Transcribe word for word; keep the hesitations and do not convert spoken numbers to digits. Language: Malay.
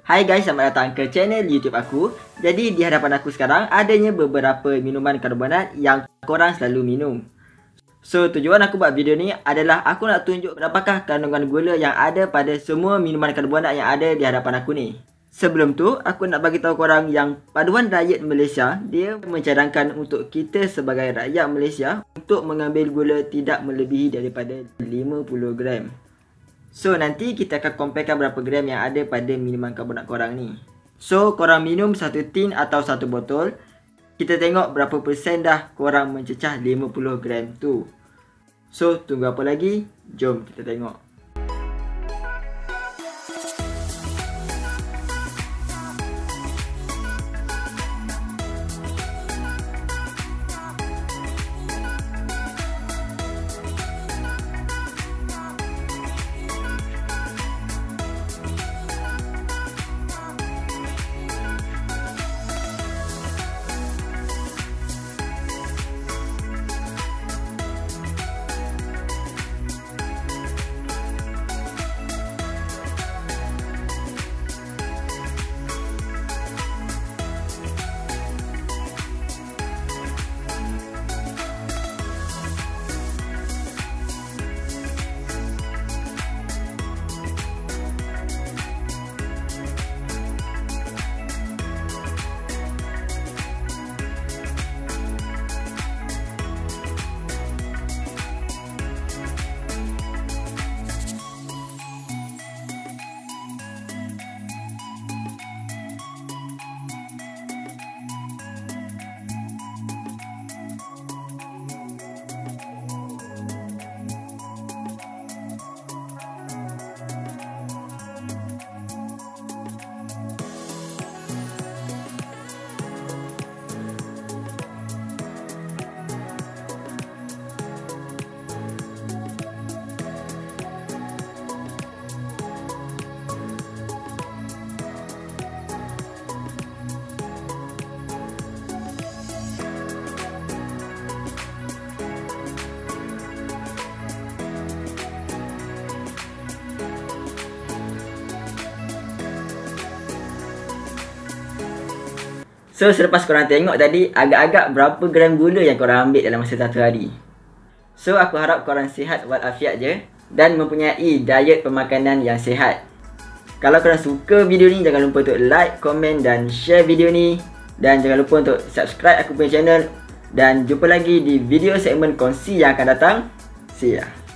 Hai guys, selamat datang ke channel YouTube aku. Jadi di hadapan aku sekarang adanya beberapa minuman karbonat yang korang selalu minum. So tujuan aku buat video ni adalah aku nak tunjuk berapakah kandungan gula yang ada pada semua minuman karbonat yang ada di hadapan aku ni. Sebelum tu, aku nak bagi tahu korang yang Paduan Diet Malaysia dia mencadangkan untuk kita sebagai rakyat Malaysia untuk mengambil gula tidak melebihi daripada lima puluh gram. So nanti kita akan comparekan berapa gram yang ada pada minuman karbonat korang ni. So korang minum satu tin atau satu botol, kita tengok berapa persen dah korang mencecah lima puluh gram tu. So tunggu apa lagi? Jom kita tengok. So selepas korang tengok tadi, agak-agak berapa gram gula yang korang ambil dalam masa satu hari. So aku harap korang sihat walafiat je dan mempunyai diet pemakanan yang sihat. Kalau korang suka video ni, jangan lupa untuk like, komen dan share video ni. Dan jangan lupa untuk subscribe aku punya channel. Dan jumpa lagi di video segmen kongsi yang akan datang. See ya.